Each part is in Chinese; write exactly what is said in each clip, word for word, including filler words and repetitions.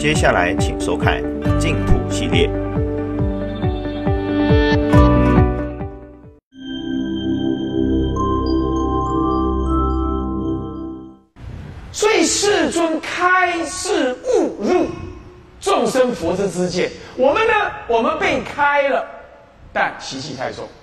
接下来请收看净土系列。 所以世尊开示悟入众生佛之知见，我们呢，我们被开了，但习气太重，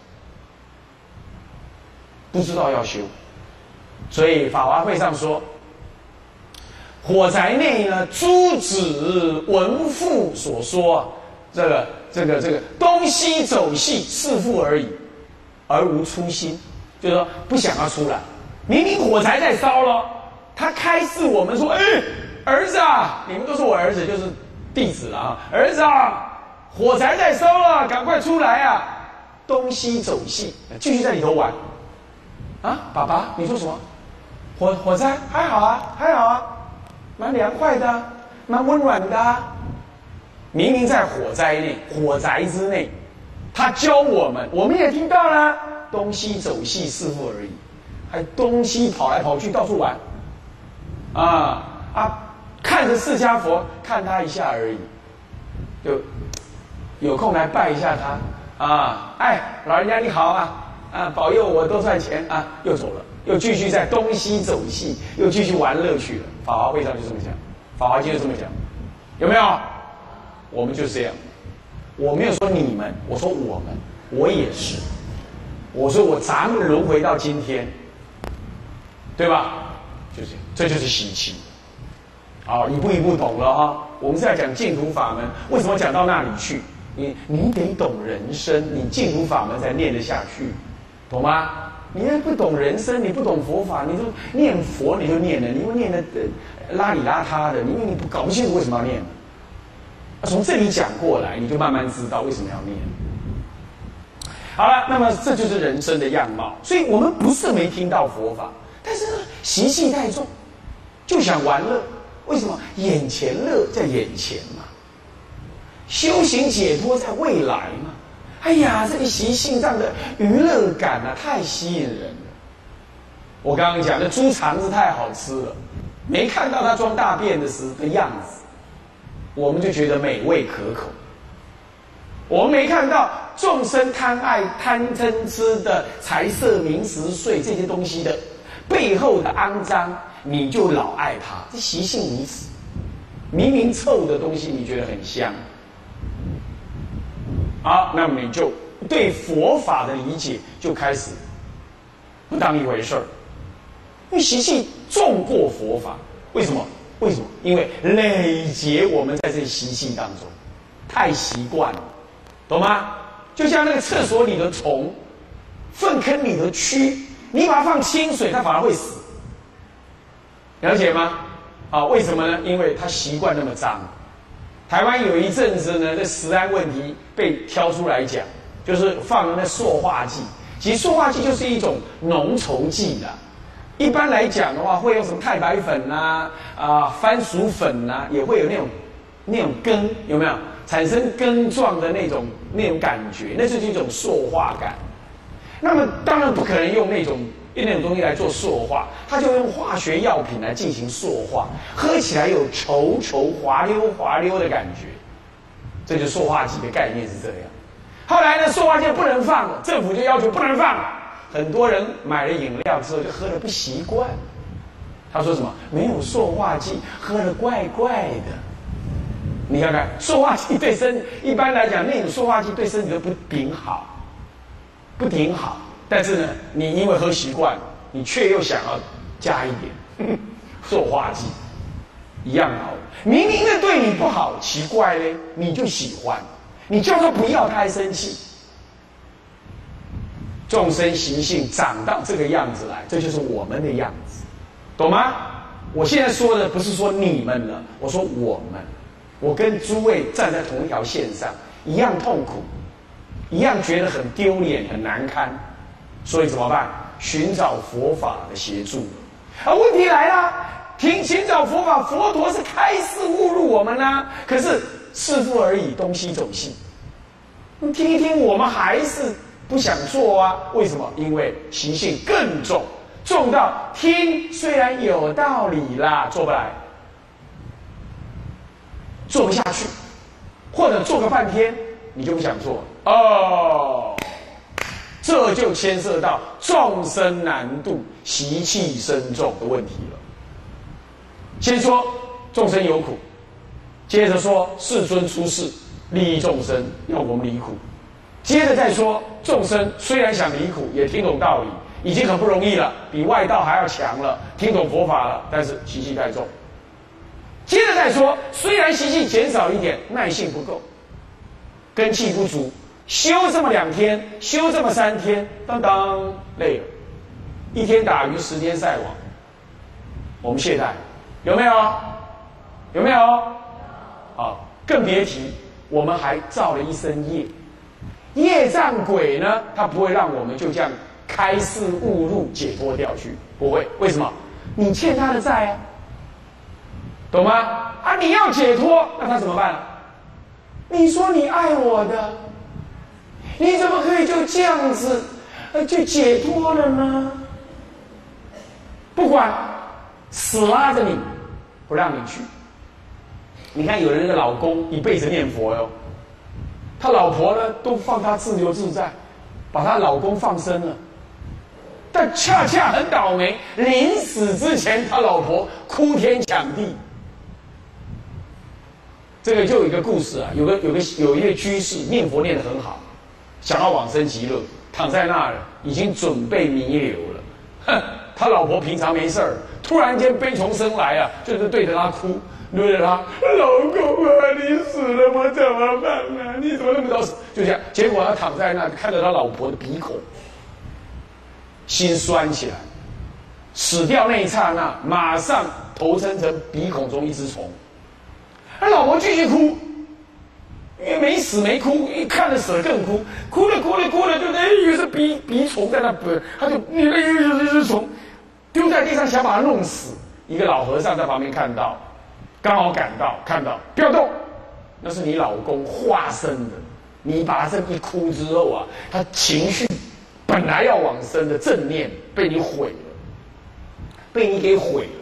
不知道要修。所以法华会上说，火宅内呢，诸子闻父所说，这个这个这个东西走隙，是父而已，而无初心，就是说不想要出来。明明火柴在烧了，他开示我们说：“哎，儿子啊，你们都是我儿子，就是弟子了啊，儿子啊，火柴在烧了，赶快出来啊！东西走隙，继续在里头玩。啊，爸爸，你说什么？火火灾还好啊，还好啊。”蛮凉快的，蛮温暖的、啊。明明在火灾内、火宅之内，他教我们，我们也听到了，东西走隙是父而已，还东西跑来跑去，到处玩，啊啊！看着释迦佛，看他一下而已，就有空来拜一下他啊！哎，老人家你好啊，啊，保佑我多赚钱啊！又走了。又继续在东西走隙，又继续玩乐趣了。法华会上就这么讲，法华经就这么讲，有没有？我们就是这样。我没有说你们，我说我们，我也是。我说我咱们轮回到今天，对吧？就是这就是习气。好，一步一步懂了哈。我们是在讲净土法门，为什么讲到那里去？你你得懂人生，你净土法门才念得下去，懂吗？你也不懂人生，你不懂佛法，你就念佛你就念了，你又念的邋里邋遢的，因为你不搞不清楚为什么要念。从这里讲过来，你就慢慢知道为什么要念。好了，那么这就是人生的样貌。所以我们不是没听到佛法，但是呢，习气太重，就想玩乐。为什么？眼前乐在眼前嘛，修行解脱在未来嘛。哎呀，这个习性上的娱乐感啊，太吸引人了。我刚刚讲的猪肠子太好吃了，没看到它装大便的时的样子，我们就觉得美味可口。我们没看到众生贪爱、贪嗔痴的财色名食睡这些东西的背后的肮脏，你就老爱它，这习性如此。明明臭的东西，你觉得很香。好，那么你就对佛法的理解就开始不当一回事儿，因为习气重过佛法。为什么？为什么？因为累劫我们在这习气当中太习惯了，懂吗？就像那个厕所里的虫，粪坑里的蛆，你把它放清水，它反而会死，了解吗？啊，为什么呢？因为它习惯那么脏。台湾有一阵子呢，这食安问题被挑出来讲，就是放那塑化剂。其实塑化剂就是一种浓稠剂啦。一般来讲的话，会用什么太白粉啦、啊、啊番薯粉啦、啊，也会有那种那种根，有没有产生根状的那种那种感觉？那就是一种塑化感。那么当然不可能用那种用那种东西来做塑化，它就用化学药品来进行塑化，喝起来有稠稠滑溜滑溜的感觉，这就是塑化剂的概念是这样。后来呢，塑化剂不能放了，政府就要求不能放了，很多人买了饮料之后就喝得不习惯，他说什么没有塑化剂，喝得怪怪的。你看看塑化剂对身，一般来讲那种塑化剂对身体都不顶好，不顶好。但是呢，你因为喝习惯了，你却又想要加一点呵呵塑化剂，一样好。明明的对你不好，奇怪嘞，你就喜欢，你叫他不要，他还生气。众生习性长到这个样子来，这就是我们的样子，懂吗？我现在说的不是说你们了，我说我们，我跟诸位站在同一条线上，一样痛苦，一样觉得很丢脸、很难堪。所以怎么办？寻找佛法的协助。而问题来了，听寻找佛法，佛陀是开示误入我们啦、啊，可是是父而已，东西走隙。你听一听，我们还是不想做啊？为什么？因为习性更重，重到听虽然有道理啦，做不来。 做不下去，或者做个半天你就不想做了哦，这就牵涉到众生难度、习气深重的问题了。先说众生有苦，接着说世尊出世利益众生，要我们离苦，接着再说众生虽然想离苦，也听懂道理，已经很不容易了，比外道还要强了，听懂佛法了，但是习气太重。接着再说，虽然习气减少一点，耐性不够，根气不足，修这么两天，修这么三天，当当累了，一天打鱼十天晒网，我们懈怠，有没有？有没有？啊，更别提我们还造了一身业，业障鬼呢，他不会让我们就这样开示悟入解脱掉去，不会。为什么？你欠他的债啊，懂吗？啊，你要解脱，那他怎么办？你说你爱我的，你怎么可以就这样子呃就解脱了呢？不管死拉着你，不让你去。你看有人的老公一辈子念佛哟，他老婆呢都放他自由自在，把他老公放生了，但恰恰很倒霉，临死之前他老婆哭天抢地。这个就有一个故事啊，有个有个有一位居士念佛念得很好，想要往生极乐，躺在那儿已经准备弥留了。哼，他老婆平常没事儿，突然间悲从生来啊，就是对着他哭，对着他，老公啊，你死了，我怎么办啊？你怎么那么早死？就这样，结果他躺在那，看着他老婆的鼻孔，心酸起来。死掉那一刹那，马上投身成鼻孔中一只虫。他老婆继续哭，因为没死没哭，一看着死了更哭，哭了哭了哭了，就哎以为是鼻鼻虫在那burn，他就哎有一只虫丢在地上想把它弄死。一个老和尚在旁边看到，刚好赶到看到，不要动，那是你老公化身的。你把他这一哭之后啊，他情绪本来要往生的正念被你毁了，被你给毁了。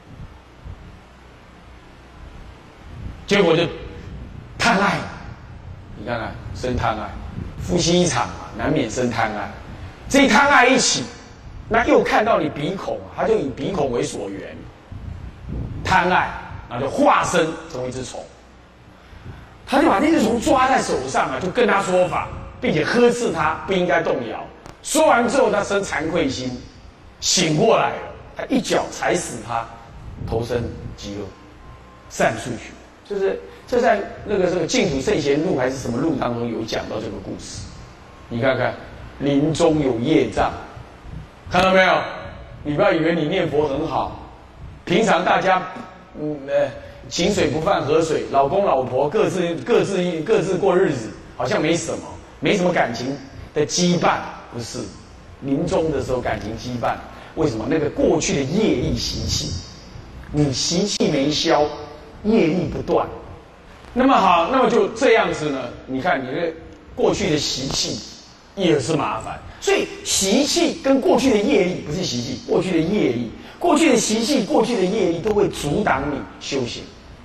结果就贪爱，你看看生贪爱，夫妻一场啊，难免生贪爱。这一贪爱一起，那又看到你鼻孔，他就以鼻孔为所缘，贪爱，然后就化身成一只虫。他就把那只虫抓在手上啊，就跟他说法，并且呵斥他不应该动摇。说完之后，他生惭愧心，醒过来了，他一脚踩死他，投身极乐，散出去。就是这在那个这个净土圣贤录还是什么录当中有讲到这个故事。你看看，临终有业障，看到没有？你不要以为你念佛很好，平常大家嗯呃井水不犯河水，老公老婆各自各自各自过日子，好像没什么，没什么感情的羁绊，不是？临终的时候感情羁绊，为什么？那个过去的业力习气，你习气没消。业力不断，那么好，那么就这样子呢？你看你的过去的习气也是麻烦，所以习气跟过去的业力不是习气，过去的业力、过去的习气、过去的业力都会阻挡你修行。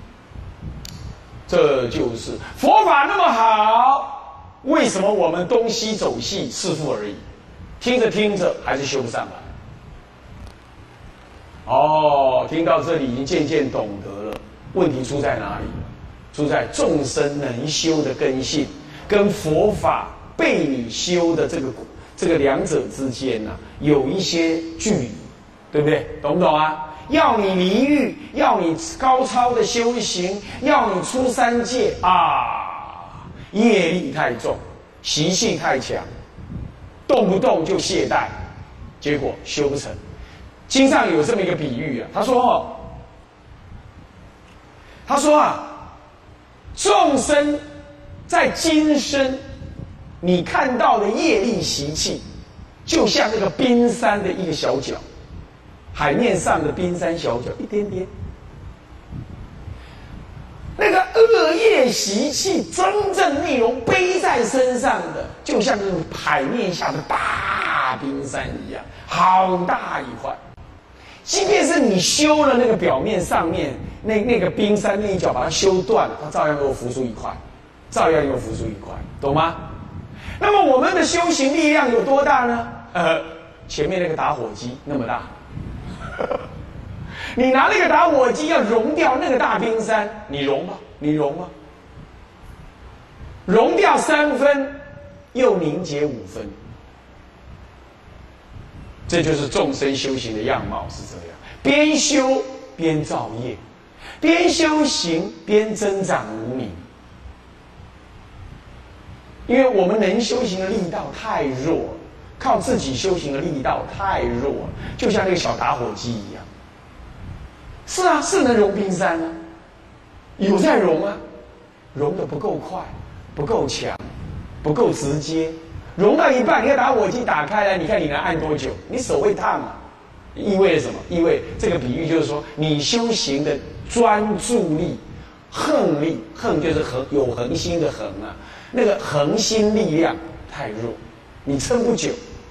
这就是佛法那么好，为什么我们东西走细是负而已？听着听着还是修不上来。哦，听到这里已经渐渐懂得了。问题出在哪里？出在众生能修的根性，跟佛法被你修的这个这个两者之间呢、啊，有一些距离，对不对？懂不懂啊？要你离欲，要你高超的修行，要你出三界啊，业力太重，习气太强，动不动就懈怠，结果修不成。经上有这么一个比喻啊，他说哦。他说啊，众生在今生，你看到的业力习气，就像那个冰山的一个小角，海面上的冰山小角一点点。那个恶业习气真正内容背在身上的，就像那种海面下的大冰山一样，好大一块。 即便是你修了那个表面上面那那个冰山那一角，把它修断了，它照样给我浮出一块，照样给我浮出一块，懂吗？那么我们的修行力量有多大呢？呃，前面那个打火机那么大，你拿那个打火机要融掉那个大冰山，你融吗？你融吗？融掉三分，又凝结五分。这就是众生修行的样貌，是这样：边修边造业，边修行边增长无明。因为我们能修行的力道太弱了，靠自己修行的力道太弱了，就像那个小打火机一样。是啊，是能融冰山啊，有在融啊，融的不够快，不够强，不够直接。融到一半，你看打火机打开来，你看你能按多久？你手会烫啊！意味着什么？意味这个比喻就是说，你修行的专注力、恒力，恒就是恒有恒心的恒啊，那个恒心力量太弱，你撑不久。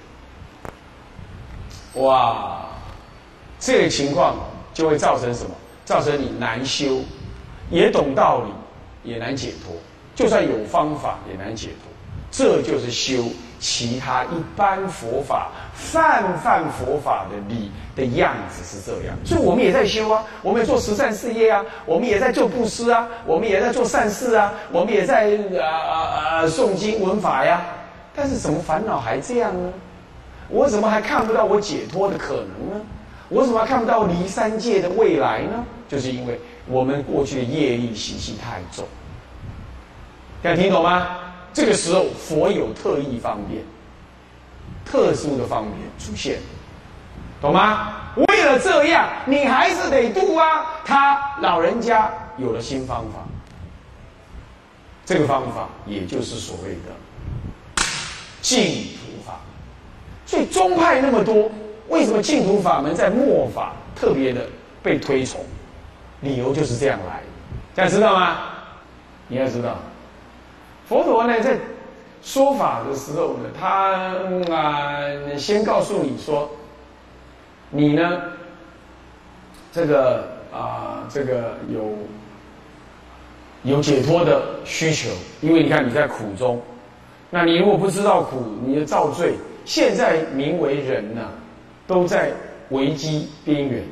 哇，这个情况就会造成什么？造成你难修，也懂道理，也难解脱。就算有方法，也难解脱。这就是修其他一般佛法、泛泛佛法的理的样子是这样，所以我们也在修啊，我们也做慈善事业啊，我们也在做布施啊，我们也在做善事啊，我们也在啊啊啊诵经闻法呀。但是怎么烦恼还这样呢？我怎么还看不到我解脱的可能呢？我怎么还看不到离三界的未来呢？就是因为我们过去的业力习气太重。大家听懂吗？这个时候，佛有特异方便、特殊的方便出现，懂吗？为了这样，你还是得度啊。他老人家有了新方法，这个方法也就是所谓的净土法。所以宗派那么多，为什么净土法门在末法特别的被推崇？理由就是这样来的，大家知道吗？你要知道。佛陀呢，在说法的时候呢，他啊、呃、先告诉你说，你呢，这个啊、呃、这个有有解脱的需求，因为你看你在苦中，那你如果不知道苦，你的造罪，现在名为人呐、啊，都在危机边缘。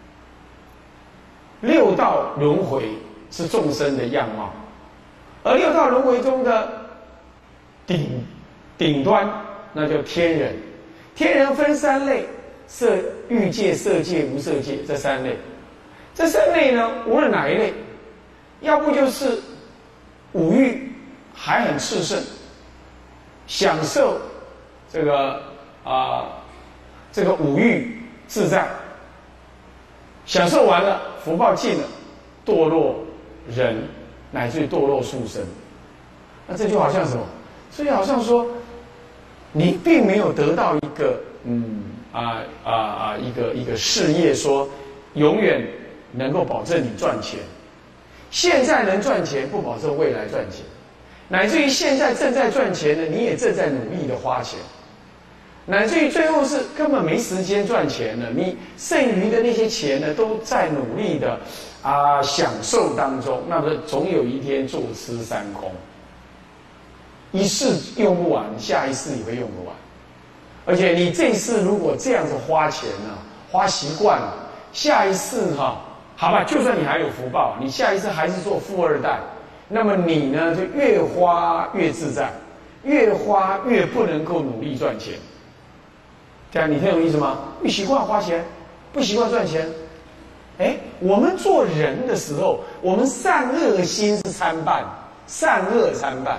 六道轮回是众生的样貌。而六道轮回中的顶顶端，那叫天人。天人分三类：色欲界、色界、无色界这三类。这三类呢，无论哪一类，要不就是五欲还很炽盛，享受这个啊、呃、这个五欲自在，享受完了，福报尽了，堕落人。乃至于堕落畜生，那这就好像什么？所以好像说，你并没有得到一个嗯啊啊啊一个一个事业，说永远能够保证你赚钱。现在能赚钱，不保证未来赚钱，乃至于现在正在赚钱的，你也正在努力的花钱，乃至于最后是根本没时间赚钱了，你剩余的那些钱呢，都在努力的。啊，享受当中，那么总有一天坐吃山空，一世用不完，下一世也会用不完。而且你这一世如果这样子花钱呢、啊，花习惯了，下一世哈、啊，好吧，就算你还有福报，你下一世还是做富二代，那么你呢就越花越自在，越花越不能够努力赚钱。这样你听懂意思吗？不习惯花钱，不习惯赚钱。哎，我们做人的时候，我们善恶心是参半，善恶参半，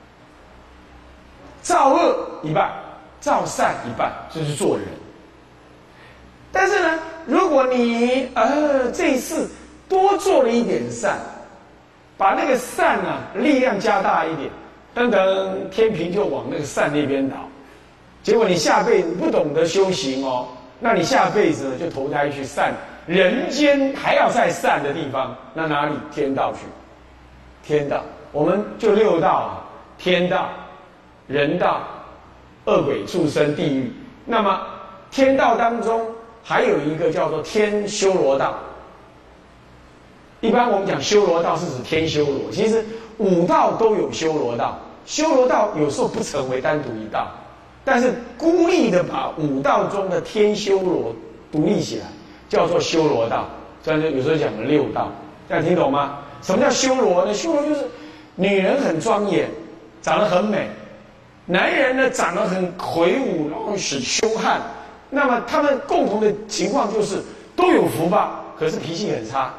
造恶一半，造善一半，这是做人。但是呢，如果你呃这一次多做了一点善，把那个善啊力量加大一点，等等天平就往那个善那边倒，结果你下辈子不懂得修行哦，那你下辈子呢就投胎去善。人间还要再善的地方，那哪里？天道去。天道，我们就六道啊，天道、人道、恶鬼、畜生、地狱。那么天道当中还有一个叫做天修罗道。一般我们讲修罗道是指天修罗，其实五道都有修罗道，修罗道有时候不成为单独一道，但是孤立的把五道中的天修罗独立起来，叫做修罗道。这样就有时候讲了六道，大家听懂吗？什么叫修罗呢？修罗就是女人很庄严，长得很美，男人呢长得很魁梧，然后很凶悍。那么他们共同的情况就是都有福报，可是脾气很差，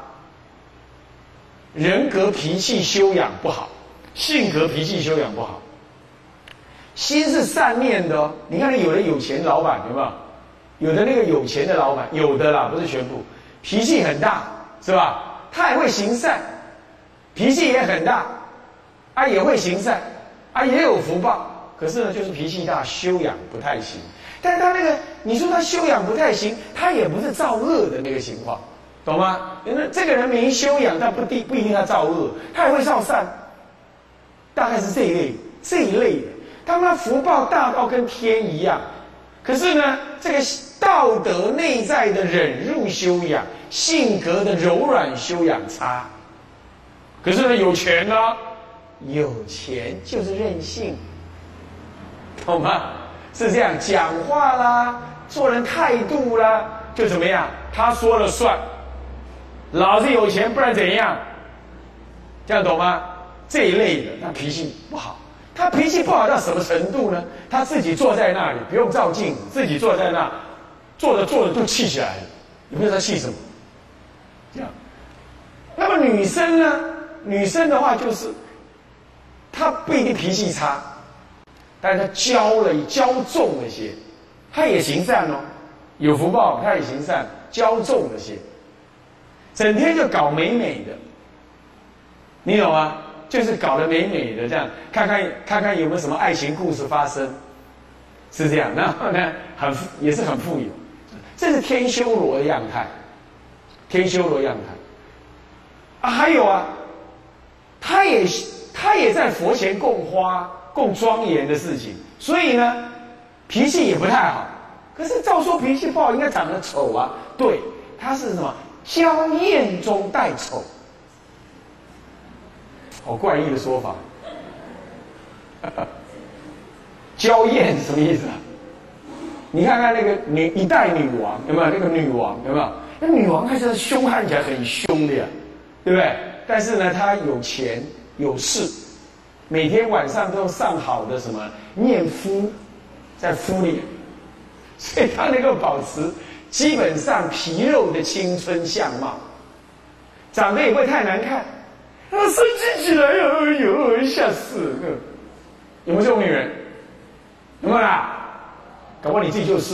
人格脾气修养不好，性格脾气修养不好。心是善念的哦，你看有的有钱老板有没有？有的那个有钱的老板，有的啦，不是全部，脾气很大，是吧？他也会行善，脾气也很大，啊也会行善，啊也有福报，可是呢就是脾气大，修养不太行。但是他那个，你说他修养不太行，他也不是造恶的那个情况，懂吗？因为这个人没修养，但不一不一定他造恶，他也会造善，大概是这一类这一类的。当他福报大到跟天一样，可是呢，这个道德内在的忍辱修养、性格的柔软修养差。可是呢，有钱呢，有钱就是任性，懂吗？是这样，讲话啦，做人态度啦，就怎么样？他说了算，老子有钱，不然怎样？这样懂吗？这一类的，他脾气不好。他脾气不好到什么程度呢？他自己坐在那里，不用照镜子，自己坐在那，坐着坐着就气起来了。你不知道他气什么？这样。那么女生呢？女生的话就是，她不一定脾气差，但是她骄了，骄纵了些，她也行善哦，有福报，她也行善，骄纵了些，整天就搞美美的，你懂吗？就是搞得美美的这样，看看看看有没有什么爱情故事发生，是这样。然后呢，很也是很富有，这是天修罗的样态，天修罗样态。啊，还有啊，他也他也在佛前供花、供庄严的事情，所以呢，脾气也不太好。可是照说脾气不好，应该长得丑啊。对，他是什么？娇艳中带丑。好怪异的说法，娇艳什么意思啊？你看看那个女一代女王有没有？那个女王有没有？那女王还是凶悍起来很凶的呀，对不对？但是呢，她有钱有势，每天晚上都上好的什么面敷，在敷脸，所以她能够保持基本上皮肉的青春相貌，长得也不会太难看。啊，生气起来呀！哎呦，吓死了！有没有这种女人？有没有啦？搞不好你自己就是，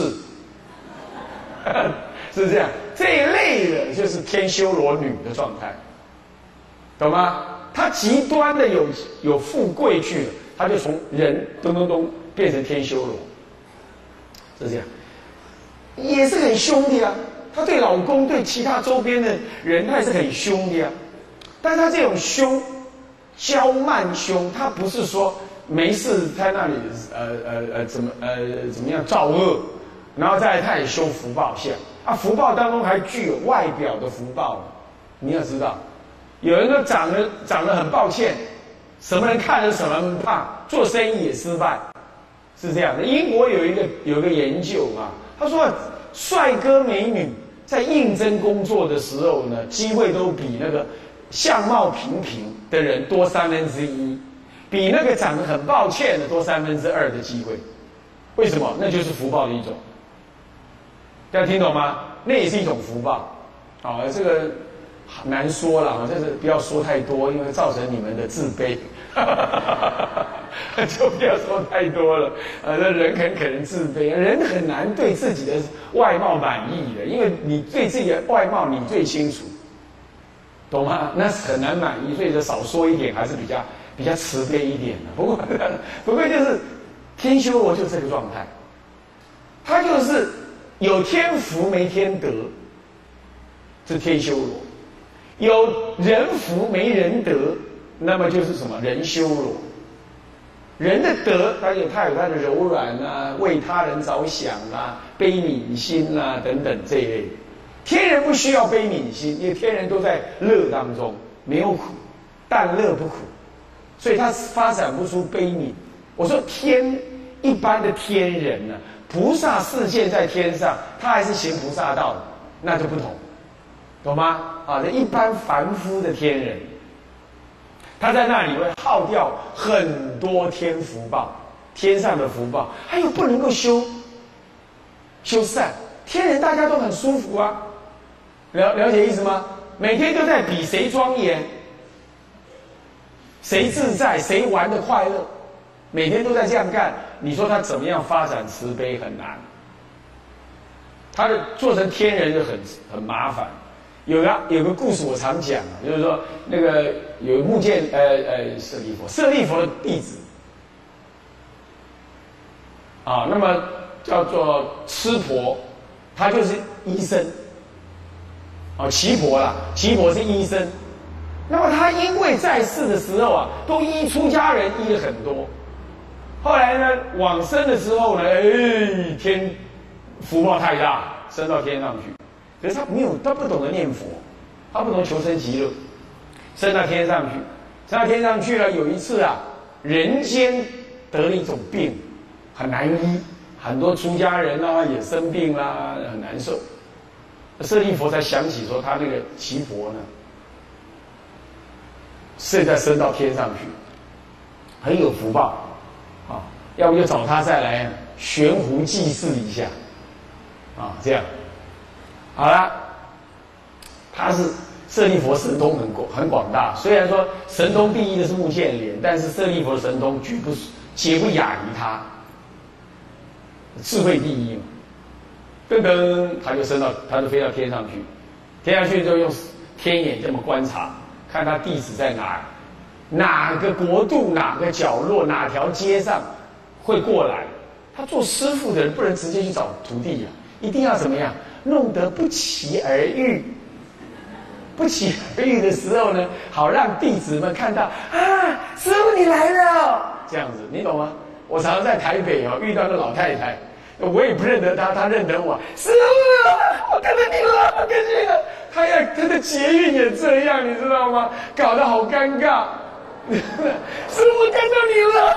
是这样。这一类的就是天修罗女的状态，懂吗？她极端的有有富贵去了，她就从人咚咚咚变成天修罗，是这样。也是很凶的啊，她对老公对其他周边的人，她也是很凶的啊。但是他这种凶，娇慢凶，他不是说没事在那里呃呃呃怎么呃怎么样造恶，然后再来他也修福报相啊，福报当中还具有外表的福报，你要知道，有人都长得长得很抱歉，什么人看了什么人怕，做生意也失败，是这样的。英国有一个有一个研究啊，他说帅哥美女在应征工作的时候呢，机会都比那个相貌平平的人多三分之一，比那个长得很抱歉的多三分之二的机会。为什么？那就是福报的一种。大家听懂吗？那也是一种福报。好，这个难说了啊，就是不要说太多，因为造成你们的自卑。就不要说太多了。呃，人很可能自卑，人很难对自己的外貌满意的，因为你对自己的外貌你最清楚。懂吗？那是很难满意，所以就少说一点，还是比较比较慈悲一点的。不过，不过就是天修罗就这个状态，他就是有天福没天德，是天修罗；有人福没人德，那么就是什么人修罗。 人的德，他有他有他的柔软啊，为他人着想啊，悲悯心啊等等这一类。天人不需要悲悯心，因为天人都在乐当中，没有苦，但乐不苦，所以他发展不出悲悯。我说天一般的天人呢、啊，菩萨示现在天上，他还是行菩萨道的，那就不同，懂吗？啊，这一般凡夫的天人。他在那里会耗掉很多天福报，天上的福报，还有不能够修修善。天人大家都很舒服啊，了了解意思吗？每天都在比谁庄严，谁自在，谁玩得快乐，每天都在这样干。你说他怎么样发展慈悲很难，他的做成天人就很很麻烦。有个有个故事我常讲啊，就是说那个有目犍呃呃舍利佛，舍利佛的弟子啊，那么叫做痴婆，他就是医生啊，奇婆啦，奇婆是医生。那么他因为在世的时候啊，都医出家人医了很多，后来呢往生的时候呢，哎，天福报太大，升到天上去。可是他没有，他不懂得念佛，他不懂求生极乐，升到天上去，升到天上去了。有一次啊，人间得了一种病，很难医，很多出家人啊也生病啦，很难受。舍利佛才想起说，他那个奇婆呢，现在升到天上去，很有福报啊，要不就找他再来悬壶济世一下，啊，这样。好了，他是舍利佛神通很广很广大，虽然说神通第一的是目犍连，但是舍利佛的神通绝不绝不亚于他，智慧第一嘛。噔噔，他就升到，他就飞到天上去，天上去之后用天眼这么观察，看他弟子在哪，哪个国度、哪个角落、哪条街上会过来。他做师父的人不能直接去找徒弟呀、啊，一定要怎么样？弄得不期而遇，不期而遇的时候呢，好让弟子们看到啊，师父你来了，这样子，你懂吗？我常常在台北哦遇到个老太太，我也不认得她，她认得我，师父，我看到你了，我看见了。她要她的捷运也这样，你知道吗？搞得好尴尬。师父看到你了，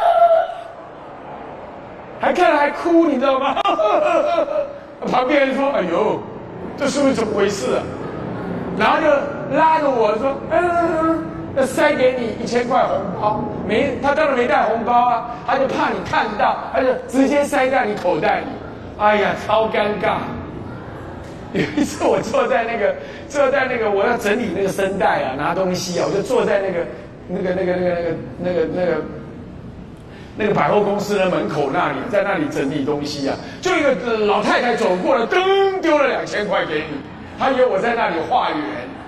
还看了还哭，你知道吗？旁边人说：“哎呦，这是不是怎么回事啊？”然后就拉着我说：“嗯，要塞给你一千块红包。没，他当然没带红包啊，他就怕你看到，他就直接塞在你口袋里。哎呀，超尴尬。有一次我坐在那个坐在那个我要整理那个声带啊，拿东西啊，我就坐在那个那个那个那个那个那个那个。”那个百货公司的门口那里，在那里整理东西啊，就一个老太太走过来，噔丢了两千块给你，她以为我在那里化缘。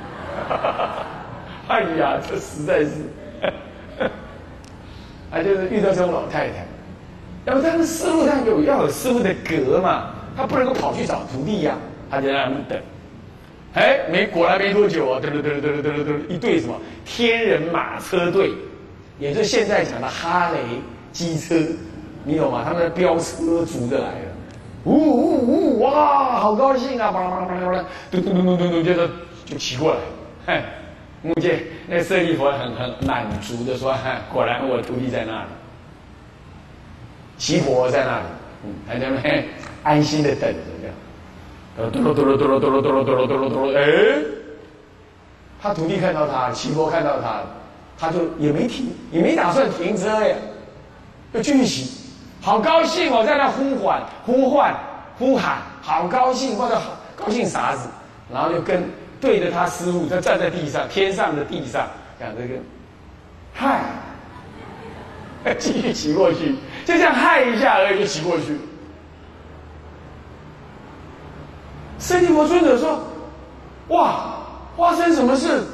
哎呀，这实在是，啊，就是遇到这种老太太，要不他们师傅他有要有师傅的格嘛，他不能够跑去找徒弟呀、啊，他就在那边等。哎，没果然没多久啊，噔噔噔噔噔噔噔，一队什么天人马车队，也就是现在讲的哈雷。机车，你懂吗？他们的飙车族的来了，呜呜呜，哇，好高兴啊！巴拉巴拉巴拉巴拉，咚咚咚咚咚咚，就就骑过来。嘿，目犍那舍利佛很很满足的说：“嗨，果然我徒弟在那里，奇婆在那里，嗯，他在那边安心的等着这样。”嘟噜嘟噜嘟噜嘟噜嘟噜嘟噜嘟噜嘟噜，哎，他徒弟看到他，奇婆看到他，他就也没停，也没打算停车呀。就继续骑，好高兴哦，在那呼唤、呼唤、呼喊，好高兴或者好高兴啥子，然后就跟对着他师父，他站在地上，天上的地上，讲这个，嗨，继续骑过去，就这样嗨一下而已，就骑过去。舍利弗尊者说：“哇，发生什么事？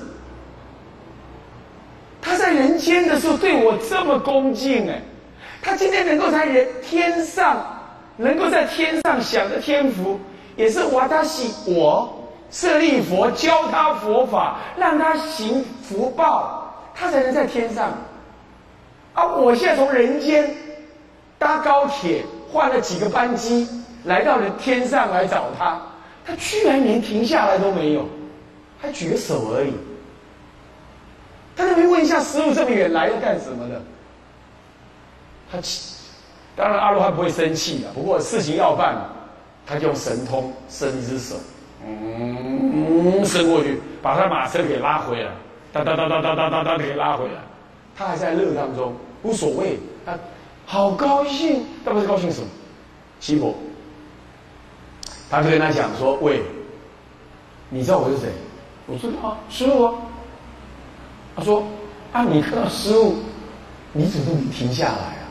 他在人间的时候对我这么恭敬哎。”他今天能够在人天上，能够在天上享的天福，也是瓦达西我舍利佛教他佛法，让他行福报，他才能在天上。 啊，我现在从人间搭高铁换了几个班机，来到了天上来找他，他居然连停下来都没有，还举个手而已。他就没问一下师父这么远来要干什么的？他当然阿罗汉不会生气啊，不过事情要办，他就用神通伸一只手，嗯，伸过去，把他马车给拉回来，哒哒哒哒哒哒哒哒给拉回来。他还在乐当中，无所谓，他好高兴，他不是高兴什么？七婆，他就跟他讲说：“喂，你知道我是谁？”我知道啊，师父啊。他说：“啊，你看到师父，你怎么都没停下来啊？”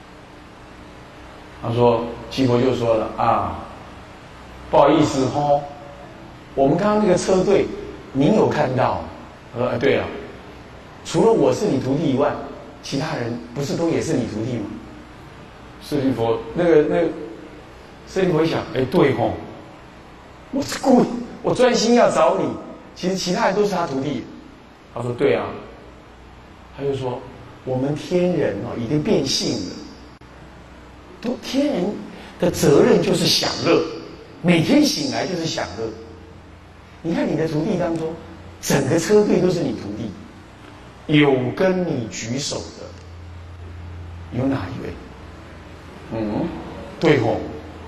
他说：“七婆就说了啊，不好意思哦，我们刚刚那个车队，您有看到？”他说：“哎，对了，除了我是你徒弟以外，其他人不是都也是你徒弟吗？”释利佛那个那个，释利佛一想，哎，对吼，我是故意，我专心要找你，其实其他人都是他徒弟。他说：“对啊。”他就说：“我们天人哦，已经变性了。都天人的责任就是享乐，每天醒来就是享乐。你看你的徒弟当中，整个车队都是你徒弟，有跟你举手的，有哪一位？嗯，对吼，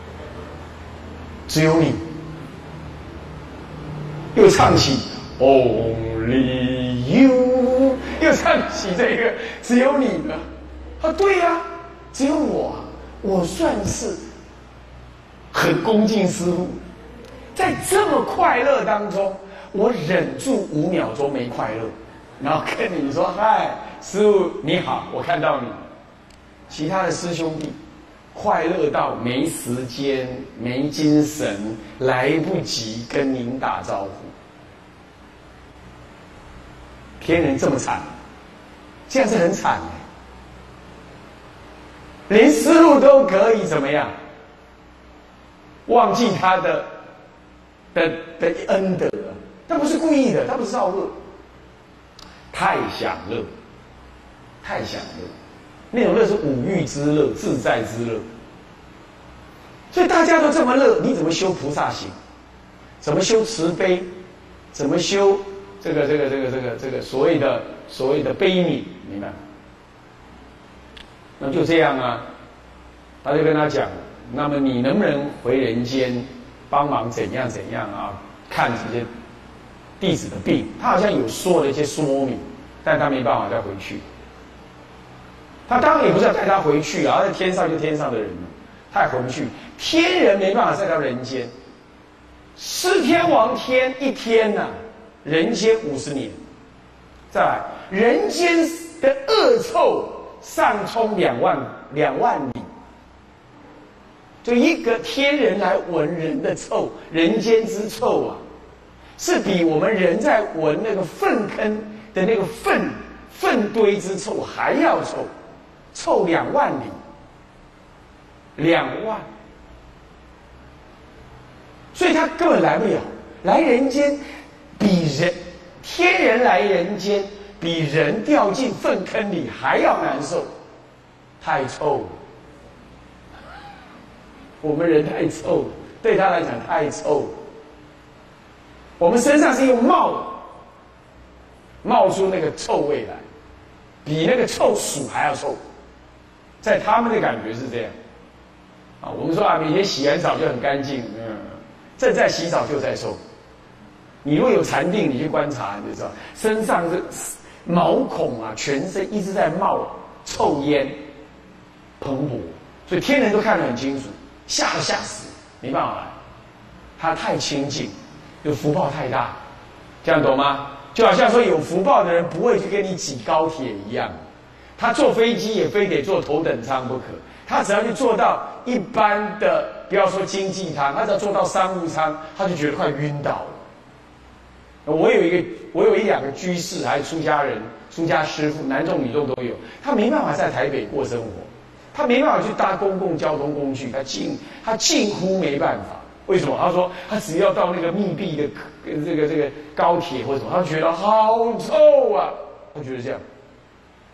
只有你。”又唱起 Only You， 又唱起这个只有你了。啊，对呀、啊，只有我、啊，我算是很恭敬师父，在这么快乐当中，我忍住五秒钟没快乐，然后跟你说：“嗨，师父你好，我看到你。”其他的师兄弟快乐到没时间、没精神，来不及跟您打招呼。天人这么惨，这样是很惨的，连师父都可以怎么样？忘记他的的的恩德，他不是故意的，他不是造恶，太享乐，太享乐，那种乐是五欲之乐、自在之乐。所以大家都这么乐，你怎么修菩萨行？怎么修慈悲？怎么修这个这个这个这个这个所谓的所谓的悲悯？明白？那就这样啊，他就跟他讲，那么你能不能回人间帮忙怎样怎样啊？看这些弟子的病，他好像有说了一些说明，但他没办法再回去。他当然也不是要带他回去啊，在天上就天上的人了，他也回不去。天人没办法再到人间，释天王天一天呐、啊，人间五十年。再来，人间的恶臭上冲两万两万里，就一个天人来闻人的臭，人间之臭啊，是比我们人在闻那个粪坑的那个粪粪堆之臭还要臭，臭两万里，两万，所以他根本来不了。来人间比人天人来人间比人掉进粪坑里还要难受，太臭了。我们人太臭了，对他来讲太臭了。我们身上是用冒冒出那个臭味来，比那个臭鼠还要臭，在他们的感觉是这样。啊，我们说啊，每天洗完澡就很干净，嗯，正在洗澡就在臭。你如果有禅定，你去观察，你就知道身上这毛孔啊，全身一直在冒臭烟，蓬勃，所以天人都看得很清楚，吓都吓死，没办法来。他太清净，有福报太大，这样懂吗？就好像说有福报的人不会去跟你挤高铁一样，他坐飞机也非得坐头等舱不可，他只要去坐到一般的，不要说经济舱，他只要坐到商务舱，他就觉得快晕倒了。我有一个，我有一两个居士，还是出家人、出家师父，男众女众都有。他没办法在台北过生活，他没办法去搭公共交通工具，他近他近乎没办法。为什么？他说他只要到那个密闭的这个这个高铁或者什么，他觉得好臭啊，他觉得这样。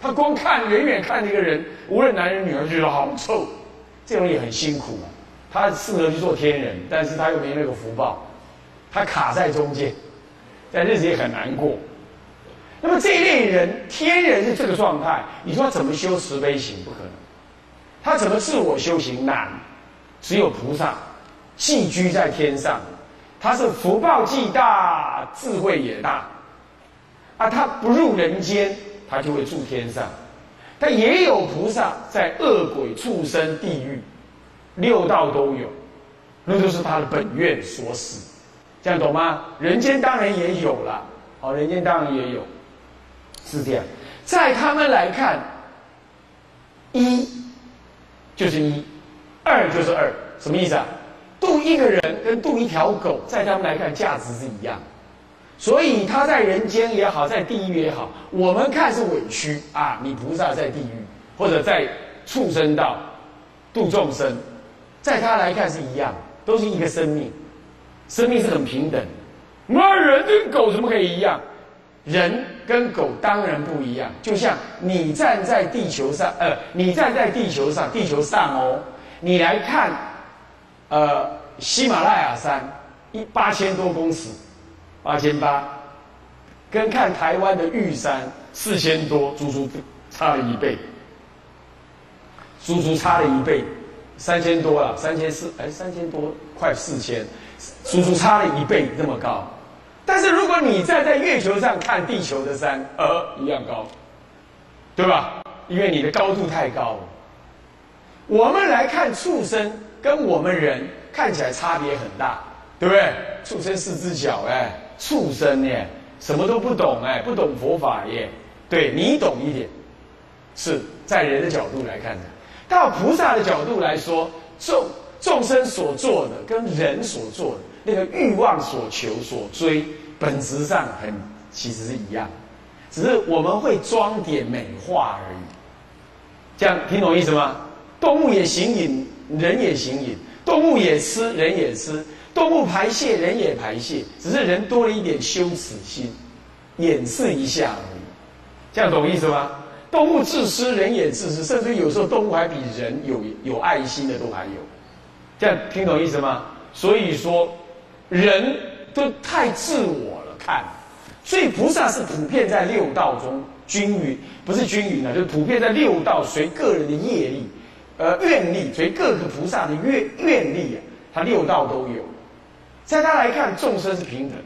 他光看远远看那个人，无论男人女儿，觉得好臭，这种也很辛苦啊。他适合去做天人，但是他又没那个福报，他卡在中间，但日子也很难过。那么这一类人，天人是这个状态，你说他怎么修慈悲行？不可能。他怎么自我修行？难。只有菩萨寄居在天上，他是福报既大，智慧也大。啊，他不入人间，他就会住天上。但也有菩萨在恶鬼、畜生、地狱、六道都有，那就是他的本愿所使。这样懂吗？人间当然也有了，好，人间当然也有，是这样。在他们来看，一就是一，二就是二，什么意思啊？渡一个人跟渡一条狗，在他们来看价值是一样。所以他在人间也好，在地狱也好，我们看是委屈啊，你菩萨在地狱或者在畜生道度众生，在他来看是一样，都是一个生命，生命是很平等。那人跟狗怎么可以一样？人跟狗当然不一样，就像你站在地球上，呃，你站在地球上，地球上哦，你来看，呃，喜马拉雅山一八千多公尺。八千八，跟看台湾的玉山四千多，足足差了一倍，足足差了一倍，三千多了，三千四，哎，三千多，快四千，足足差了一倍那么高。但是如果你站在月球上看地球的山，呃，一样高，对吧？因为你的高度太高了。我们来看畜生，跟我们人看起来差别很大，对不对？畜生四只脚，哎。畜生耶，什么都不懂哎，不懂佛法耶。对你懂一点，是在人的角度来看的。到菩萨的角度来说，众众生所做的跟人所做的那个欲望所求所追，本质上很其实是一样，只是我们会装点美化而已。这样听懂意思吗？动物也行饮，人也行饮；动物也吃，人也吃。动物排泄，人也排泄，只是人多了一点羞耻心，掩饰一下而已。这样懂意思吗？动物自私，人也自私，甚至有时候动物还比人有有爱心的都还有。这样听懂意思吗？所以说，人都太自我了看，所以菩萨是普遍在六道中均匀，不是均匀的，就是普遍在六道随个人的业力，呃愿力，随各个菩萨的愿愿力啊，他六道都有。在他来看，众生是平等，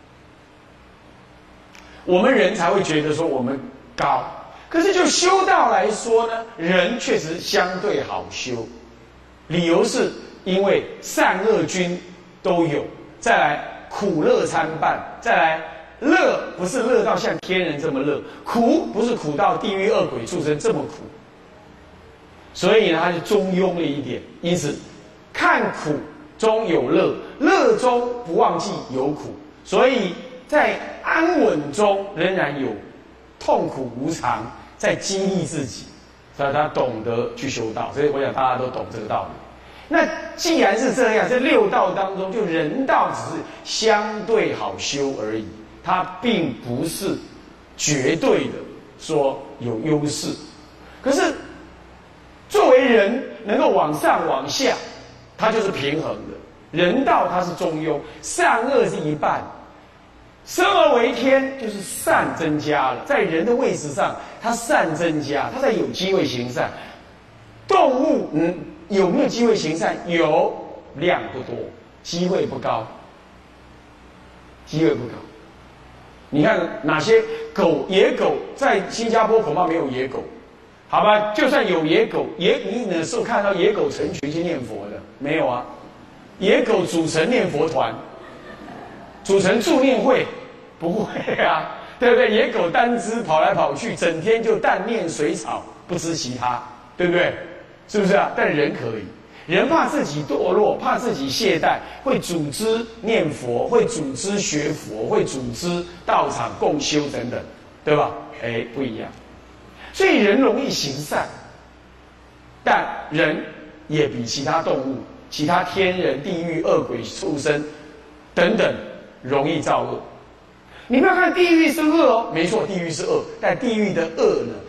我们人才会觉得说我们高。可是就修道来说呢，人确实相对好修，理由是因为善恶均都有，再来苦乐参半，再来乐不是乐到像天人这么乐，苦不是苦到地狱恶鬼畜生这么苦，所以呢，他就中庸了一点。因此，看苦中有乐，乐中不忘记有苦，所以在安稳中仍然有痛苦无常，在激励自己，所以他懂得去修道。所以我想大家都懂这个道理。那既然是这样，这六道当中，就人道只是相对好修而已，它并不是绝对的说有优势。可是作为人能够往上往下，它就是平衡的。人道它是中庸，善恶是一半。生而为天，就是善增加了，在人的位置上，它善增加，它在有机会行善。动物，嗯，有没有机会行善？有，量不多，机会不高，机会不高。你看哪些狗，野狗在新加坡恐怕没有野狗，好吧？就算有野狗，野你哪时候看到野狗成群去念佛的？没有啊。野狗组成念佛团，组成助念会，不会啊，对不对？野狗单只跑来跑去，整天就但念水草，不知其他，对不对？是不是啊？但人可以，人怕自己堕落，怕自己懈怠，会组织念佛，会组织学佛，会组织道场共修等等，对吧？哎，不一样。所以人容易行善，但人也比其他动物、其他天人、地狱、恶鬼、畜生等等容易造恶。你不要看地狱是恶哦，没错，地狱是恶，但地狱的恶呢，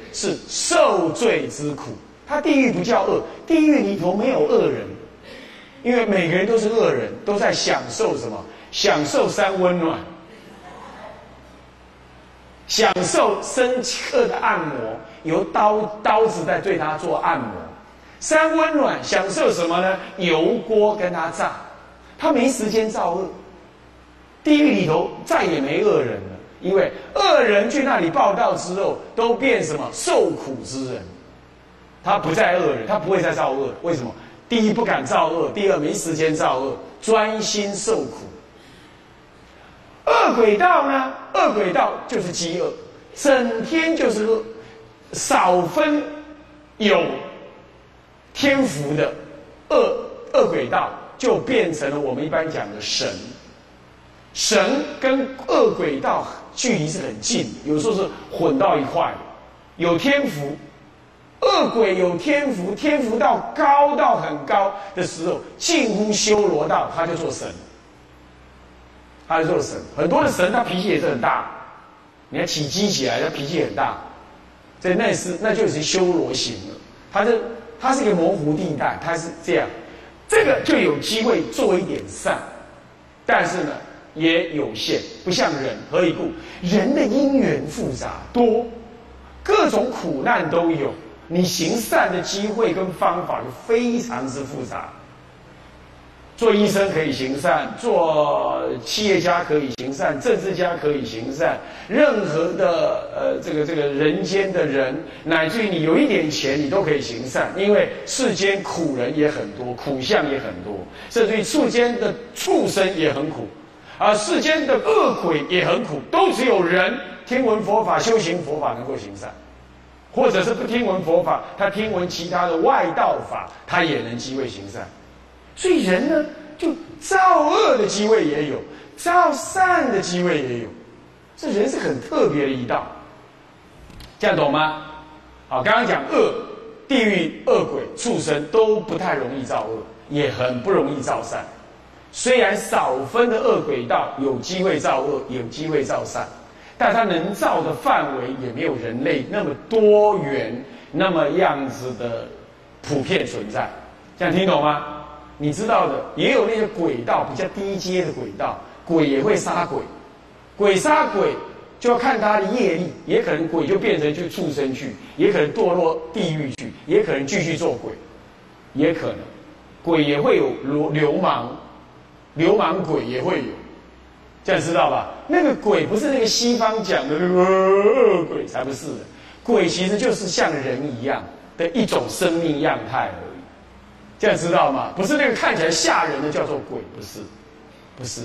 是受罪之苦。他地狱不叫恶，地狱里头没有恶人，因为每个人都是恶人，都在享受什么？享受三温暖，享受深刻的按摩，由刀刀子在对他做按摩。三温暖享受什么呢？油锅跟他炸，他没时间造恶。地狱里头再也没恶人了，因为恶人去那里报道之后，都变什么受苦之人。他不再恶人，他不会再造恶。为什么？第一不敢造恶，第二没时间造恶，专心受苦。恶鬼道呢？恶鬼道就是饥饿，整天就是饿，少分有天福的恶恶鬼道，就变成了我们一般讲的神。神跟恶鬼道距离是很近，有时候是混到一块的。有天福，恶鬼有天福，天福道高到很高的时候，近乎修罗道，他就做神。他就做神，很多的神他脾气也是很大，你看起鸡起来，他脾气很大，所以那是那就是修罗型了。他是他是一个模糊地带，他是这样，这个就有机会做一点善，但是呢也有限，不像人。何以故？人的因缘复杂多，各种苦难都有，你行善的机会跟方法就非常之复杂。做医生可以行善，做企业家可以行善，政治家可以行善，任何的呃这个这个人间的人，乃至于你有一点钱，你都可以行善，因为世间苦人也很多，苦相也很多，甚至于世间的畜生也很苦，而世间的恶鬼也很苦，都只有人听闻佛法、修行佛法能够行善，或者是不听闻佛法，他听闻其他的外道法，他也能机会行善。所以人呢，就造恶的机会也有，造善的机会也有，这人是很特别的一道，这样懂吗？好，刚刚讲恶，地狱、恶鬼、畜生都不太容易造恶，也很不容易造善。虽然少分的恶鬼道有机会造恶，有机会造善，但它能造的范围也没有人类那么多元，那么样子的普遍存在。这样听懂吗？你知道的，也有那些鬼道比较低阶的鬼道，鬼也会杀鬼，鬼杀鬼就要看他的业力，也可能鬼就变成去畜生去，也可能堕落地狱去，也可能继续做鬼，也可能鬼也会有流流氓，流氓鬼也会有，这样知道吧？那个鬼不是那个西方讲的那个恶鬼，才不是的，鬼其实就是像人一样的一种生命样态而已。这样知道吗？不是那个看起来吓人的叫做鬼，不是，不是。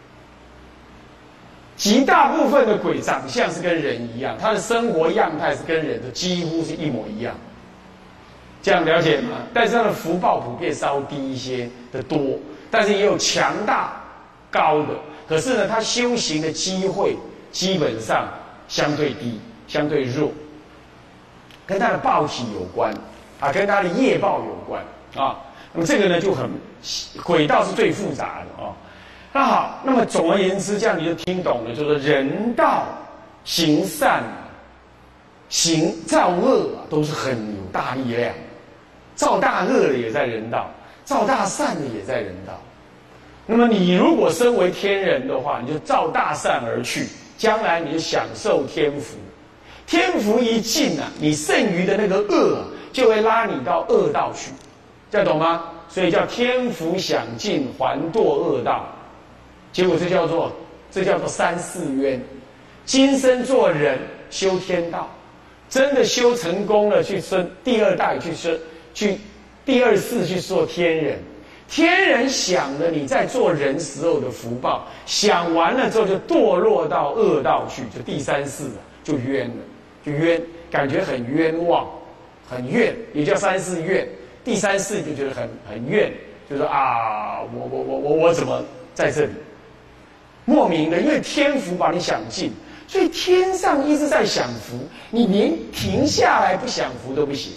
极大部分的鬼长相是跟人一样，他的生活样态是跟人的几乎是一模一样。这样了解吗？但是他的福报普遍稍低一些的多，但是也有强大高的。可是呢，他修行的机会基本上相对低，相对弱，跟他的报体有关啊，跟他的业报有关。啊，那么这个呢就很鬼道是最复杂的啊。那好，那么总而言之，这样你就听懂了，就是人道行善、行造恶啊，都是很有大力量。造大恶的也在人道，造大善的也在人道。那么你如果身为天人的话，你就造大善而去，将来你就享受天福。天福一尽啊，你剩余的那个恶、啊、就会拉你到恶道去。这样懂吗？所以叫天福享尽，还堕恶道。结果这叫做这叫做三世冤。今生做人修天道，真的修成功了，去生第二代去生去第二世去做天人。天人享了你在做人时候的福报，享完了之后就堕落到恶道去，就第三世了，就冤了，就冤，感觉很冤枉，很怨，也叫三世怨。第三世就觉得很很怨，就说啊，我我我我我怎么在这里？莫名的，因为天福把你享尽，所以天上一直在享福，你连停下来不享福都不行。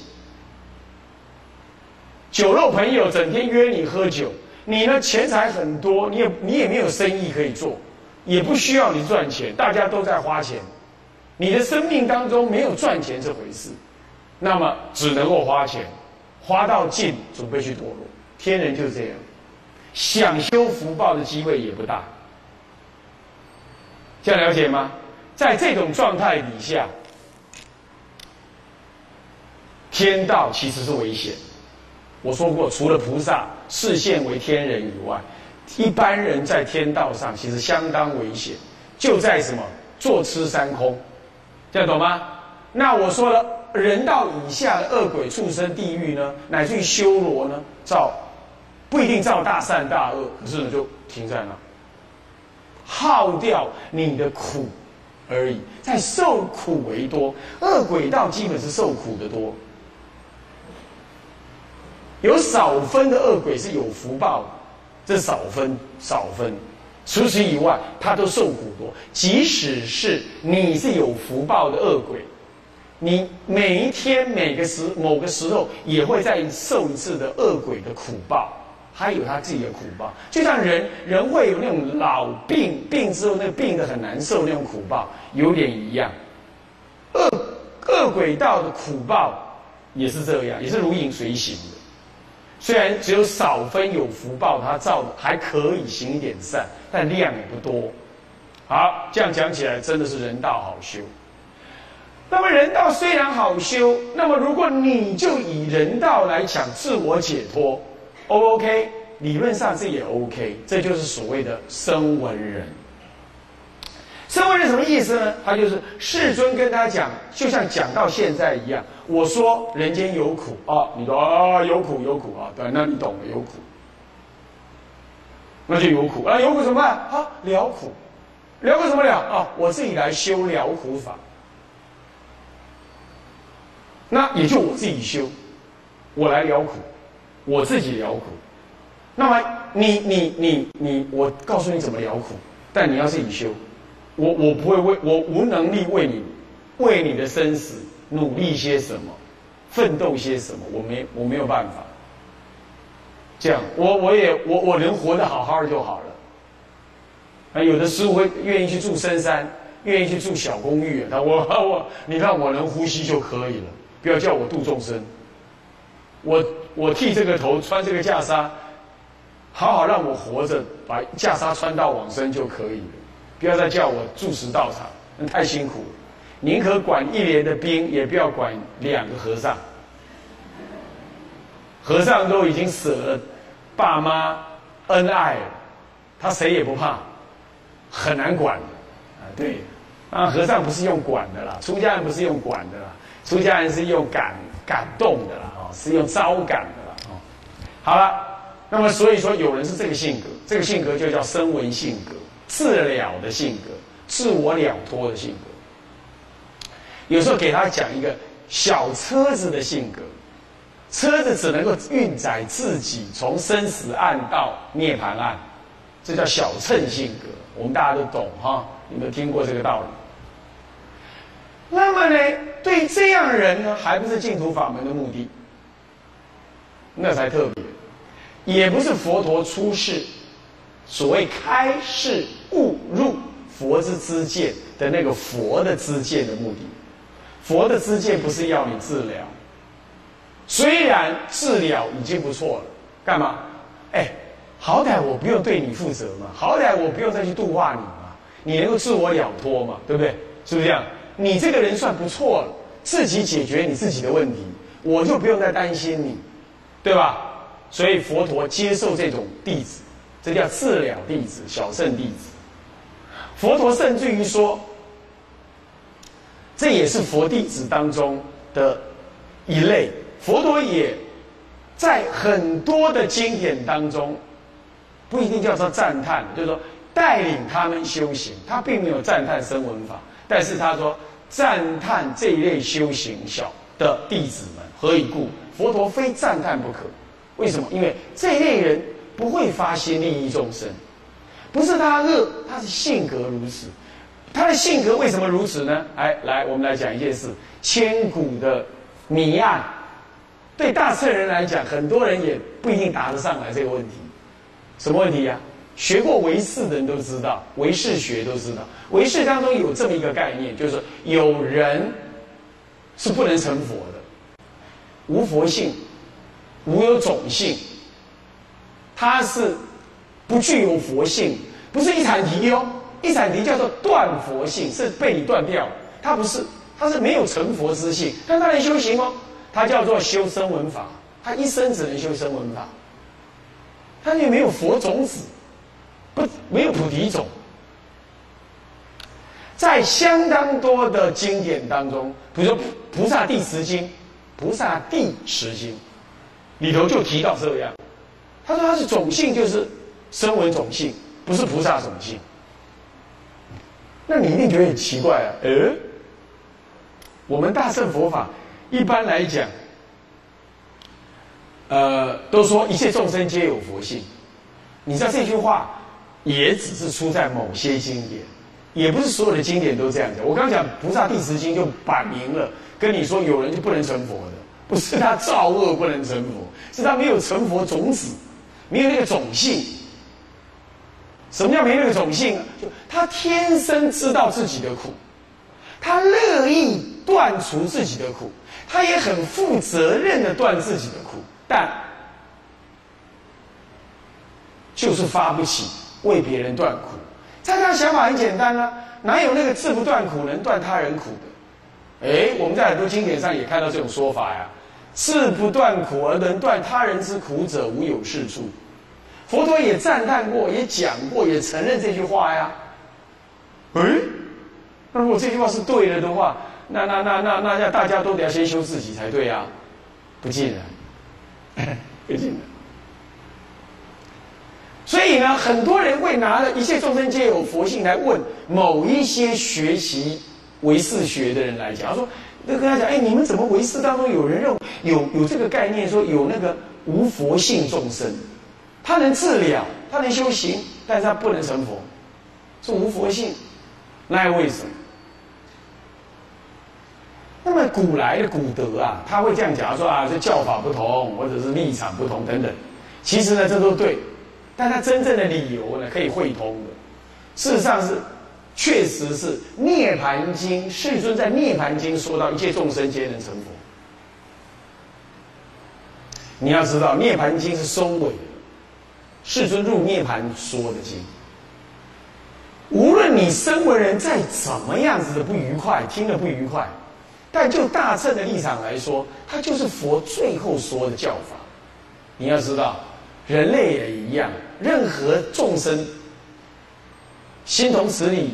酒肉朋友整天约你喝酒，你呢钱财很多，你也你也没有生意可以做，也不需要你赚钱，大家都在花钱， 你的生命当中没有赚钱这回事，那么只能够花钱，花到尽准备去堕落。天人就是这样，想修福报的机会也不大。这样了解吗？在这种状态底下，天道其实是危险。我说过，除了菩萨视现为天人以外，一般人在天道上其实相当危险，就在什么坐吃山空，这样懂吗？那我说了，人道以下的恶鬼、畜生、地狱呢，乃至于修罗呢，造不一定造大善大恶，可是呢就停在那，耗掉你的苦而已，在受苦为多。恶鬼道基本是受苦的多。有少分的恶鬼是有福报的，这是少分少分。除此以外，他都受苦多。即使是你是有福报的恶鬼，你每一天每个时某个时候也会再受一次的恶鬼的苦报，他有他自己的苦报。就像人人会有那种老病病之后那个病的很难受那种苦报，有点一样。恶恶鬼道的苦报也是这样，也是如影随形的。虽然只有少分有福报，他造的还可以行一点善，但量也不多。好，这样讲起来真的是人道好修。那么人道虽然好修，那么如果你就以人道来讲自我解脱 ，O 不 OK？ 理论上这也 OK， 这就是所谓的声闻人。声闻人什么意思呢？他就是世尊跟他讲，就像讲到现在一样。我说人间有苦啊，你说啊有苦有苦啊，对，那你懂了有苦，那就有苦啊，有苦怎么办啊？了苦，了苦怎么了啊？我自己来修了苦法，那也就我自己修，我来了苦，我自己了苦。那么你你你你，我告诉你怎么了苦，但你要自己修。我我不会为我无能力为你为你的生死努力些什么，奋斗些什么，我没我没有办法。这样，我我也我我能活得好好的就好了。啊，有的师傅会愿意去住深山，愿意去住小公寓，他我我你让我能呼吸就可以了，不要叫我度众生。我我剃这个头，穿这个袈裟，好好让我活着，把袈裟穿到往生就可以了。不要再叫我住持道场，那太辛苦了。宁可管一连的兵，也不要管两个和尚。和尚都已经舍了爸妈恩爱了，他谁也不怕，很难管的啊。对，啊，和尚不是用管的啦，出家人不是用管的啦，出家人是用感感动的啦，哦，是用招感的啦，哦。好了，那么所以说有人是这个性格，这个性格就叫声闻性格。自了的性格，自我了脱的性格。有时候给他讲一个小车子的性格，车子只能够运载自己从生死岸到涅槃岸，这叫小乘性格。我们大家都懂哈，有没有听过这个道理？那么呢，对这样的人呢，还不是净土法门的目的，那才特别，也不是佛陀出世。所谓开示悟入佛之知见的那个佛的知见的目的，佛的知见不是要你治疗，虽然治疗已经不错了，干嘛？哎，好歹我不用对你负责嘛，好歹我不用再去度化你嘛，你能够自我了脱嘛，对不对？是不是这样？你这个人算不错了，自己解决你自己的问题，我就不用再担心你，对吧？所以佛陀接受这种弟子。这叫自了弟子，小乘弟子。佛陀甚至于说，这也是佛弟子当中的一类。佛陀也在很多的经典当中，不一定叫做赞叹，就是说带领他们修行。他并没有赞叹声闻法，但是他说赞叹这一类修行小的弟子们。何以故？佛陀非赞叹不可。为什么？因为这一类人不会发心利益众生，不是他恶，他是性格如此。他的性格为什么如此呢？哎，来，我们来讲一件事，千古的谜案。对大乘人来讲，很多人也不一定答得上来这个问题。什么问题呀、啊？ 学过唯识的人都知道，唯识学都知道，唯识当中有这么一个概念，就是说有人是不能成佛的，无佛性，无有种性，他是不具有佛性，不是一阐提哦，一阐提叫做断佛性，是被你断掉，他不是，他是没有成佛之性，但他能修行哦，他叫做修声闻法，他一生只能修声闻法，他也没有佛种子。不，没有菩提种。在相当多的经典当中，比如说《菩萨地持经》，《菩萨地持经》里头就提到这样，他说他是种性，就是声闻种性，不是菩萨种性。那你一定觉得很奇怪啊，呃，我们大乘佛法一般来讲，呃，都说一切众生皆有佛性，你知道这句话？也只是出在某些经典，也不是所有的经典都这样讲。我刚刚讲《菩萨地持经》就摆明了跟你说，有人就不能成佛的，不是他造恶不能成佛，是他没有成佛种子，没有那个种性。什么叫没有那个种性啊？就他天生知道自己的苦，他乐意断除自己的苦，他也很负责任的断自己的苦，但就是发不起为别人断苦。在他的想法很简单啊，哪有那个自不断苦能断他人苦的？哎，我们在很多经典上也看到这种说法呀，自不断苦而能断他人之苦者，无有是处。佛陀也赞叹过，也讲过，也承认这句话呀。哎，那如果这句话是对了的话，那那那那那要大家都得要先修自己才对啊，不尽然，不尽然。所以呢，很多人会拿了一切众生皆有佛性来问某一些学习唯识学的人来讲，他说，就跟他讲，哎，你们怎么唯识当中有人认为有有这个概念，说有那个无佛性众生，他能治疗，他能修行，但是他不能成佛，是无佛性，那又为什么？那么古来的古德啊，他会这样讲说啊，这教法不同，或者是立场不同等等，其实呢，这都对。但他真正的理由呢，可以汇通的。事实上是，确实是《涅盘经》，世尊在《涅盘经》说到一切众生皆能成佛。你要知道，《涅盘经》是收尾的，世尊入涅盘说的经。无论你声闻人再怎么样子的不愉快，听了不愉快，但就大乘的立场来说，它就是佛最后说的教法。你要知道。人类也一样，任何众生心同此理，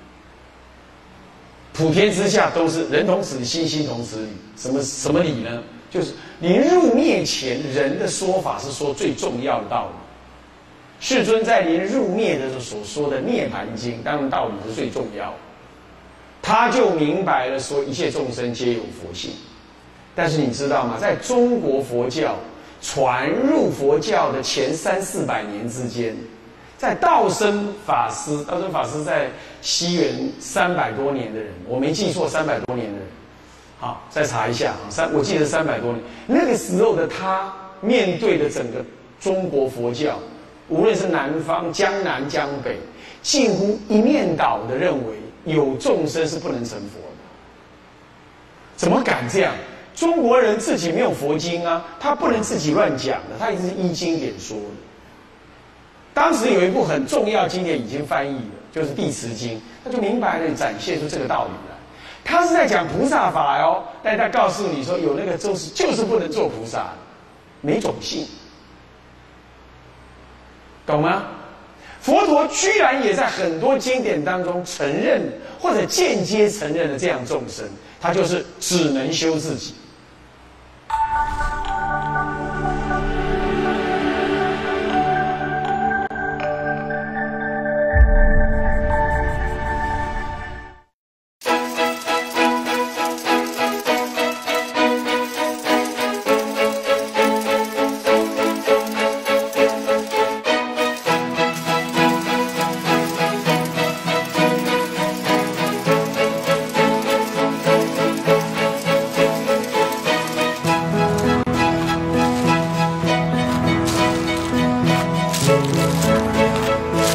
普天之下都是人同此心，心同此理。什么什么理呢？就是临入灭前，人的说法是说最重要的道理。世尊在临入灭的时候所说的《涅盘经》，当然道理是最重要的。他就明白了说，一切众生皆有佛性。但是你知道吗？在中国佛教传入佛教的前三四百年之间，在道生法师，道生法师在西元三百多年的人，我没记错，三百多年的人。好，再查一下啊，三我记得三百多年。那个时候的他面对的整个中国佛教，无论是南方、江南、江北，近乎一面倒的认为有众生是不能成佛的。怎么敢这样？中国人自己没有佛经啊，他不能自己乱讲的，他一定是依经典说的。当时有一部很重要经典已经翻译了，就是《地持经》，他就明白了展现出这个道理来。他是在讲菩萨法哦，但他告诉你说有那个就是就是不能做菩萨，没种性，懂吗？佛陀居然也在很多经典当中承认或者间接承认了这样众生，他就是只能修自己。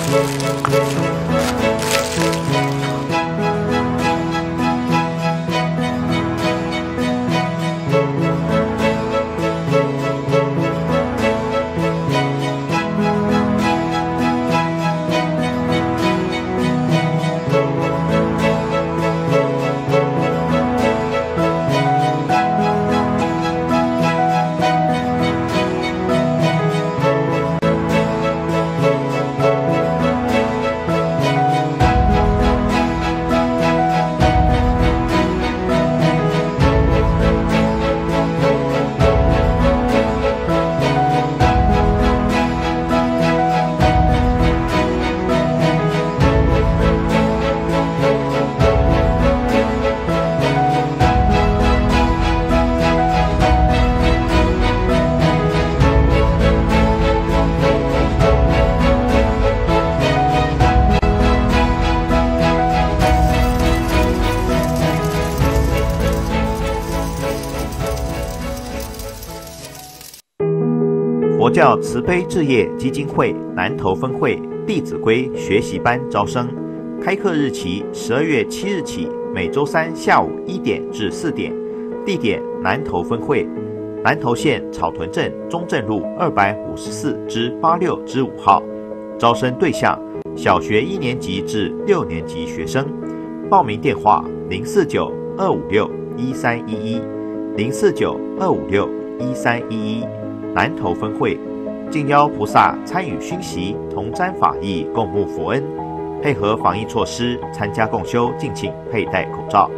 佛教慈悲置业基金会南投分会弟子规学习班招生，开课日期十二月七日起，每周三下午一点至四点，地点南投分会，南投县草屯镇中正路二百五十四之八六之五号。招生对象小学一年级至六年级学生。报名电话零四九二五六一三一一零四九二五六一三一一。南投分会敬邀菩萨参与熏习，同沾法益，共沐佛恩。配合防疫措施，参加共修，敬请佩戴口罩。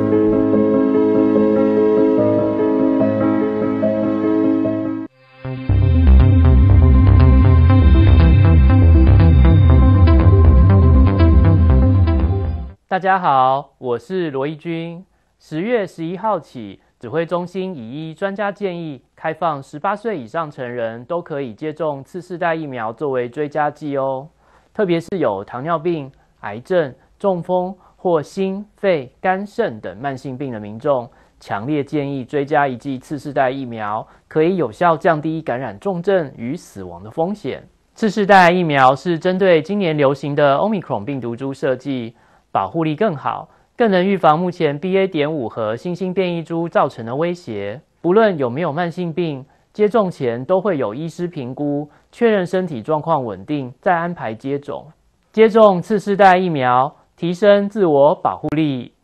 大家好，我是罗义军。十月十一号起，指挥中心已依专家建议，开放十八岁以上成人都可以接种次世代疫苗作为追加剂哦。特别是有糖尿病、癌症、中风或心、肺、肝、肾等慢性病的民众，强烈建议追加一剂次世代疫苗，可以有效降低感染重症与死亡的风险。次世代疫苗是针对今年流行的 Omicron 病毒株设计，保护力更好，更能预防目前 B A 点五 和新兴变异株造成的威胁。不论有没有慢性病，接种前都会有医师评估，确认身体状况稳定，再安排接种。接种次世代疫苗，提升自我保护力。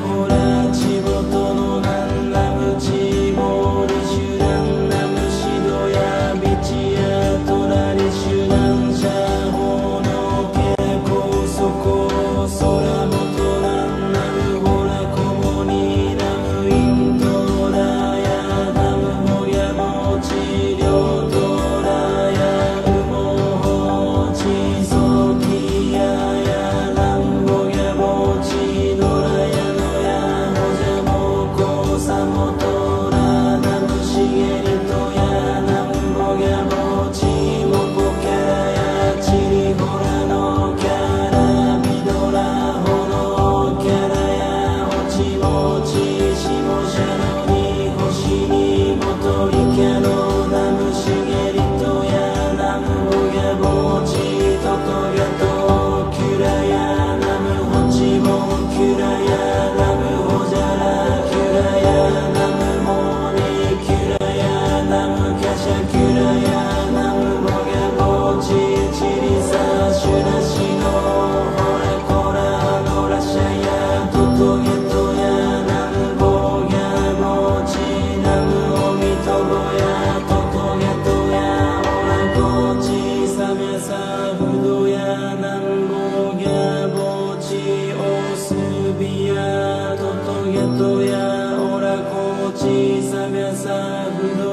Chiboto no nan namu chibo, rishu nan namu shido やオラコチサミャサブド